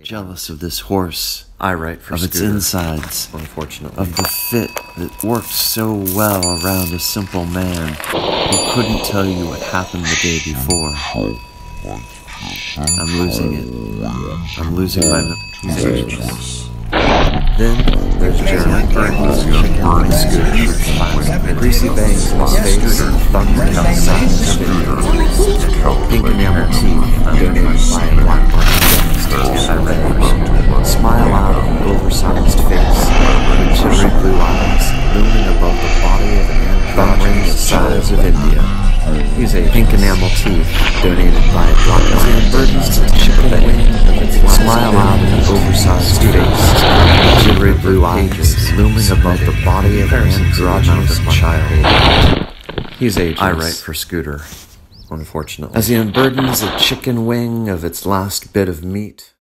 Jealous of this horse. I write for Of its Scooter, insides. unfortunately. Of the fit that worked so well around a simple man who couldn't tell you what happened the day before. I'm losing it. I'm losing my memories. Then there's Jeremy Burns, chicken Scooter, greasy bangs in his face, thunder outside his video, pink enamel teeth, donated by a black market anti-red, smile out of an oversized face, with jittery blue eyes looming above the body of an androgynous the size of India. He's a pink enamel teeth donated by a black market anti-red, smile out of an oversized face, jittery blue eyes looming above the body of an androgynous child. He's ageless. I write for Scooter, unfortunately. As he unburdens a chicken wing of its last bit of meat,